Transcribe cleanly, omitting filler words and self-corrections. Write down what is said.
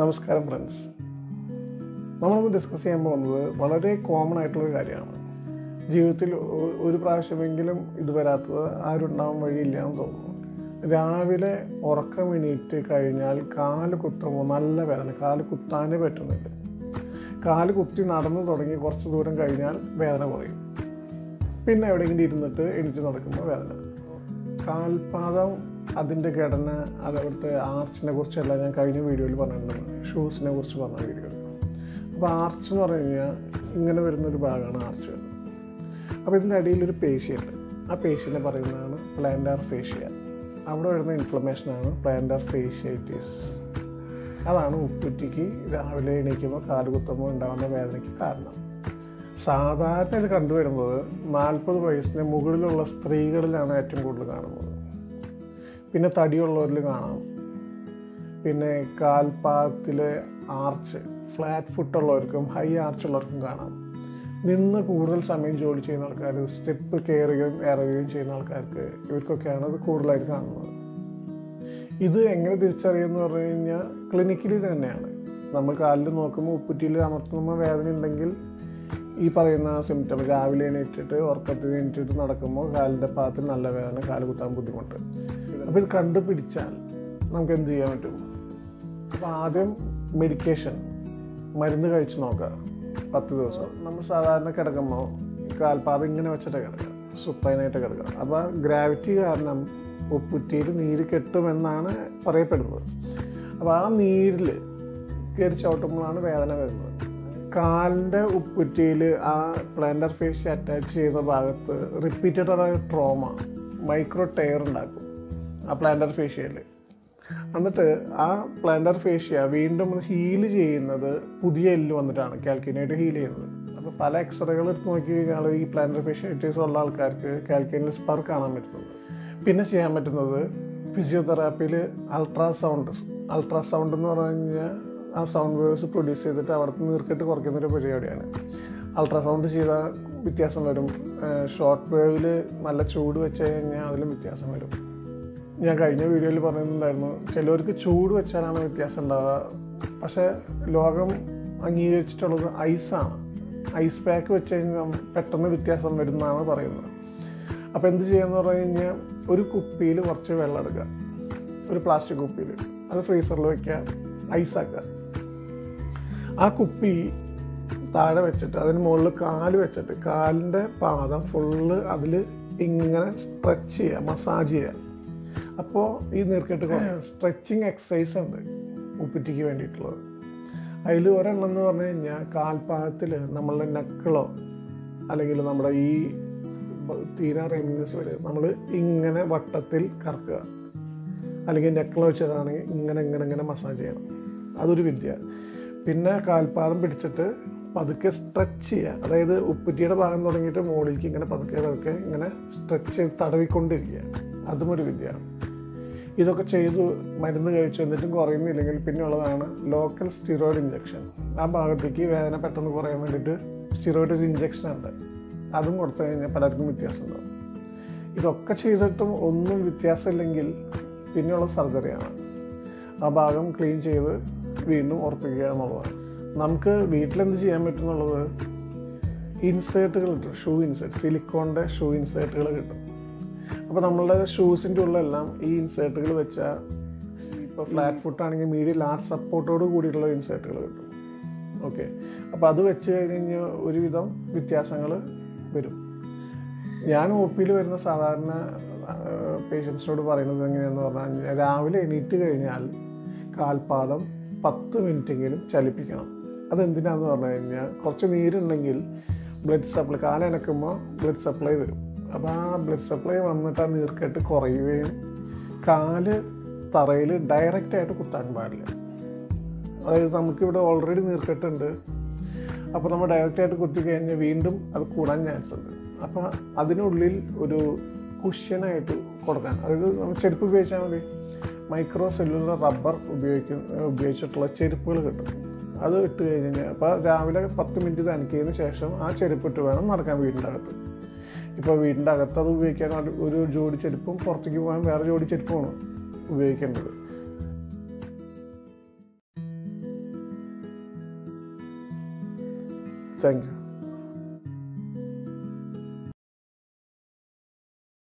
നമസ്കാരം ഫ്രണ്ട്സ്. നമ്മളിന്ന് ഡിസ്കസ് ചെയ്യാൻ പോകുന്നത് വളരെ കോമൺ ആയിട്ടുള്ളൊരു കാര്യമാണ്. ജീവിതത്തിൽ ഒരു പ്രാവശ്യമെങ്കിലും ഇത് വരാത്തത് ആരുണ്ടാവാൻ വഴിയില്ല എന്ന് തോന്നുന്നു. രാവിലെ ഉറക്കം എണീറ്റ് കഴിഞ്ഞാൽ കാല് കുത്തുമ്പോൾ നല്ല വേദന, കാല് കുത്താനേ പറ്റുന്നില്ല. കാല് കുത്തി നടന്നു തുടങ്ങി കുറച്ച് ദൂരം കഴിഞ്ഞാൽ വേദന കുറയും. പിന്നെ എവിടെയെങ്കിലും ഇരുന്നിട്ട് എണീറ്റ് നടക്കുമ്പോൾ വേദന. കാൽപാദം, അതിൻ്റെ ഘടന, അതവിടുത്തെ ആർച്ചിനെ കുറിച്ചെല്ലാം ഞാൻ കഴിഞ്ഞ വീഡിയോയിൽ പറഞ്ഞിട്ടുണ്ട്, ഷൂസിനെ കുറിച്ച് പറഞ്ഞ വീഡിയോയിൽ. അപ്പോൾ ആർച്ച് എന്ന് പറഞ്ഞു കഴിഞ്ഞാൽ ഇങ്ങനെ വരുന്നൊരു ഭാഗമാണ് ആർച്ച്. അപ്പോൾ ഇതിൻ്റെ അടിയിലൊരു പേശിയുണ്ട്. ആ പേശിനെ പറയുന്നതാണ് പ്ലാന്റാർ ഫേഷ്യ. അവിടെ വരുന്ന ഇൻഫ്ലമേഷനാണ് പ്ലാന്റാർ ഫേഷ്യാറ്റിസ്. അതാണ് ഉപ്പുറ്റിക്ക് രാവിലെ എണീക്കുമ്പോൾ കാല് കുത്തുമ്പോൾ ഉണ്ടാകുന്ന വേദനയ്ക്ക് കാരണം. സാധാരണ ഇത് കണ്ടുവരുന്നത് 40 വയസ്സിന് മുകളിലുള്ള സ്ത്രീകളിലാണ് ഏറ്റവും കൂടുതൽ കാണുന്നത്. പിന്നെ തടിയുള്ളവരിൽ കാണാം. പിന്നെ കാൽപാദത്തിലെ ആർച്ച്, ഫ്ലാറ്റ് ഫുട്ടുള്ളവർക്കും ഹൈ ആർച്ചുള്ളവർക്കും കാണാം. നിന്ന് കൂടുതൽ സമയം ജോലി ചെയ്യുന്ന ആൾക്കാർ, സ്റ്റെപ്പ് കയറുകയും ഇറങ്ങുകയും ചെയ്യുന്ന ആൾക്കാർക്ക്, ഇവർക്കൊക്കെയാണ് ഇത് കൂടുതലായിട്ട് കാണുന്നത്. ഇത് എങ്ങനെ തിരിച്ചറിയുമെന്ന് പറഞ്ഞു കഴിഞ്ഞാൽ ക്ലിനിക്കലി തന്നെയാണ്. നമ്മൾ കാലിൽ നോക്കുമ്പോൾ ഉപ്പുറ്റിയിൽ അമർത്തുമ്പോൾ വേദന ഉണ്ടെങ്കിൽ ഈ പറയുന്ന സിംറ്റം, രാവിലെ എണീറ്റിട്ട് ഉറക്കത്തിൽ എണീറ്റിട്ട് നടക്കുമ്പോൾ കാലിൻ്റെ ഭാഗത്ത് നല്ല വേദന, കാല് കുത്താൻ ബുദ്ധിമുട്ട്. അപ്പോൾ ഇത് കണ്ടുപിടിച്ചാൽ നമുക്ക് എന്ത് ചെയ്യാൻ പറ്റും? അപ്പോൾ ആദ്യം മെഡിക്കേഷൻ, മരുന്ന് കഴിച്ച് നോക്കുക 10 ദിവസം. നമ്മൾ സാധാരണ കിടക്കുമ്പോൾ കാൽപാദം ഇങ്ങനെ വെച്ചിട്ട് കിടക്കുക, സുപ്പൈനായിട്ട് കിടക്കുക. അപ്പോൾ ഗ്രാവിറ്റി കാരണം ഉപ്പുറ്റിയിൽ നീര് കെട്ടുമെന്നാണ് പറയപ്പെടുന്നത്. അപ്പോൾ ആ നീരിൽ കയറി ചവിട്ടുമ്പോഴാണ് വേദന വരുന്നത്. കാലിൻ്റെ ഉപ്പുറ്റിയിൽ ആ പ്ലാന്റർ ഫേഷ്യ അറ്റാച്ച് ചെയ്യുന്ന ഭാഗത്ത് റിപ്പീറ്റഡ് ആയ ട്രോമ, മൈക്രോ ടയർ ഉണ്ടാക്കും ആ പ്ലാന്റർ ഫേഷ്യയിൽ. എന്നിട്ട് ആ പ്ലാന്റർ ഫേഷ്യ വീണ്ടും ഹീൽ ചെയ്യുന്നത് പുതിയ എല്ല് വന്നിട്ടാണ് കാൽക്കേനായിട്ട് ഹീൽ ചെയ്യുന്നത്. അപ്പോൾ പല എക്സ്റേകൾ എടുത്ത് നോക്കി കഴിഞ്ഞാൽ ഈ പ്ലാന്റർ ഫേഷ്യാറ്റിസ് ഉള്ള ആൾക്കാർക്ക് കാൽക്കേനിൽ സ്പർ കാണാൻ പറ്റുന്നത്. പിന്നെ ചെയ്യാൻ പറ്റുന്നത് ഫിസിയോതെറാപ്പിയിൽ അൾട്രാസൗണ്ട് എന്ന് പറഞ്ഞു കഴിഞ്ഞാൽ ആ സൗണ്ട് വേവ്സ് പ്രൊഡ്യൂസ് ചെയ്തിട്ട് അവിടുത്തെ നീർക്കെട്ട് കുറയ്ക്കുന്നൊരു പരിപാടിയാണ്. അൾട്രാസൗണ്ട് ചെയ്താൽ വ്യത്യാസം വരും. ഷോർട്ട് വേവിൽ നല്ല ചൂട് വെച്ച് കഴിഞ്ഞാൽ അതിലും വ്യത്യാസം വരും. ഞാൻ കഴിഞ്ഞ വീഡിയോയിൽ പറയുന്നുണ്ടായിരുന്നു, ചിലവർക്ക് ചൂട് വെച്ചാലാണ് വ്യത്യാസം ഉണ്ടാവുക. പക്ഷേ ലോകം അംഗീകരിച്ചിട്ടുള്ളത് ഐസാണ്. ഐസ് പാക്ക് വെച്ച് കഴിഞ്ഞാൽ പെട്ടെന്ന് വ്യത്യാസം വരുന്നതാണ് പറയുന്നത്. അപ്പോൾ എന്ത് ചെയ്യാന്ന് പറഞ്ഞു കഴിഞ്ഞാൽ ഒരു കുപ്പിയിൽ കുറച്ച് വെള്ളം എടുക്കുക, ഒരു പ്ലാസ്റ്റിക് കുപ്പിയിൽ, അത് ഫ്രീസറിൽ വയ്ക്കുക, ഐസാക്കുക. ആ കുപ്പി താഴെ വെച്ചിട്ട് അതിന് മുകളിൽ കാല് വെച്ചിട്ട് കാലിൻ്റെ പാദം ഫുള്ള് അതിൽ ഇങ്ങനെ സ്ട്രെച്ച് ചെയ്യുക, മസാജ് ചെയ്യുക. അപ്പോൾ ഈ നീർക്കെട്ട് സ്ട്രെച്ചിങ് എക്സസൈസ് ഉണ്ട് ഉപ്പുറ്റിക്ക് വേണ്ടിയിട്ടുള്ളത്. അതിൽ ഒരെണ്ണം എന്ന് പറഞ്ഞു കഴിഞ്ഞാൽ കാൽപാദത്തിൽ നമ്മളുടെ നക്കിളോ അല്ലെങ്കിൽ നമ്മുടെ ഈ തീരാ റെമിനസ് വരെ നമ്മൾ ഇങ്ങനെ വട്ടത്തിൽ കറക്കുക, അല്ലെങ്കിൽ നക്കിളോ വെച്ചതാണെങ്കിൽ ഇങ്ങനെ മസാജ് ചെയ്യണം. അതൊരു വിദ്യ. പിന്നെ കാൽപാദം പിടിച്ചിട്ട് പതുക്കെ സ്ട്രെച്ച് ചെയ്യുക. അതായത് ഉപ്പുറ്റിയുടെ ഭാഗം തുടങ്ങിയിട്ട് മുകളിലേക്ക് ഇങ്ങനെ പതുക്കെ ഇങ്ങനെ സ്ട്രെച്ച് ചെയ്ത് തടവിക്കൊണ്ടിരിക്കുക. അതും ഒരു വിദ്യയാണ്. ഇതൊക്കെ ചെയ്തു മരുന്ന് കഴിച്ചു എന്നിട്ടും കുറയുന്നില്ലെങ്കിൽ പിന്നെ ഉള്ളതാണ് ലോക്കൽ സ്റ്റിറോയിഡ് ഇഞ്ചക്ഷൻ. ആ ഭാഗത്തേക്ക് വേദന പെട്ടെന്ന് കുറയാൻ വേണ്ടിയിട്ട് സ്റ്റിറോയിഡ് ഒരു ഇഞ്ചക്ഷൻ ഉണ്ട്. അതും കൊടുത്തു കഴിഞ്ഞാൽ പലർക്കും വ്യത്യാസം ഉണ്ടാവും. ഇതൊക്കെ ചെയ്തിട്ടും ഒന്നും വ്യത്യാസമില്ലെങ്കിൽ പിന്നെയുള്ള സർജറിയാണ്. ആ ഭാഗം ക്ലീൻ ചെയ്ത് വീണ്ടും ഉറപ്പിക്കുക എന്നുള്ളതാണ്. നമുക്ക് വീട്ടിലെന്ത് ചെയ്യാൻ പറ്റുന്നുള്ളത്, ഇൻസേർട്ടുകൾ കിട്ടും. ഷൂ ഇൻസേർട്ട്, സിലിക്കോണിൻ്റെ ഷൂ ഇൻസേർട്ടുകൾ കിട്ടും. അപ്പോൾ നമ്മളുടെ ഷൂസിൻ്റെ ഉള്ളെല്ലാം ഈ ഇൻസേർട്ടുകൾ വെച്ചാൽ, ഇപ്പോൾ ഫ്ലാറ്റ് ഫുട്ടാണെങ്കിൽ മീഡിയം ലാർജ് സപ്പോർട്ടോട് കൂടിയിട്ടുള്ള ഇൻസേർട്ടുകൾ കിട്ടും. ഓക്കെ, അപ്പോൾ അത് വെച്ച് കഴിഞ്ഞാൽ ഒരുവിധം വ്യത്യാസങ്ങൾ വരും. ഞാൻ ഒ.പിയിൽ വരുന്ന സാധാരണ പേഷ്യൻസിനോട് പറയുന്നത് എങ്ങനെയാണെന്ന് പറഞ്ഞാൽ, രാവിലെ എണീറ്റ് കഴിഞ്ഞാൽ കാൽപാദം 10 മിനിറ്റെങ്കിലും ചലിപ്പിക്കണം. അതെന്തിനാണെന്ന് പറഞ്ഞു കഴിഞ്ഞാൽ, കുറച്ച് നീരുണ്ടെങ്കിൽ ബ്ലഡ് സപ്ലൈ, കാലനക്കുമ്പോൾ ബ്ലഡ് സപ്ലൈ വരും. അപ്പോൾ ആ ബ്ലഡ് സപ്ലൈ വന്നിട്ട് ആ നീർക്കെട്ട് കുറയുകയും കാല് തറയിൽ ഡയറക്റ്റായിട്ട് കുത്താൻ പാടില്ല. അതായത് നമുക്കിവിടെ ഓൾറെഡി നീർക്കെട്ടുണ്ട്. അപ്പോൾ നമ്മൾ ഡയറക്റ്റായിട്ട് കുത്തി കഴിഞ്ഞാൽ വീണ്ടും അത് കൂടാൻ ചാൻസ് ഉണ്ട്. അപ്പോൾ അതിനുള്ളിൽ ഒരു കുഷ്യനായിട്ട് കൊടുക്കാൻ, അതായത് നമ്മൾ ചെരുപ്പ് ഉപയോഗിച്ചാൽ മതി. മൈക്രോ സെല്ലുലർ റബ്ബർ ഉപയോഗിച്ചിട്ടുള്ള ചെരുപ്പുകൾ കിട്ടും. അത് ഇട്ട് കഴിഞ്ഞാൽ അപ്പോൾ രാവിലെ 10 മിനിറ്റ് നനയ്ക്കിയതിന് ശേഷം ആ ചെരുപ്പിട്ട് വേണം നടക്കാൻ വീടിൻ്റെ അകത്ത്. ഇപ്പോൾ വീടിൻ്റെ അകത്ത് അത് ഉപയോഗിക്കാൻ ഒരു ജോഡി ചെരുപ്പും പുറത്തേക്ക് പോകാൻ വേറെ ജോഡി ചെരുപ്പുമാണ് ഉപയോഗിക്കേണ്ടത്. Thank U.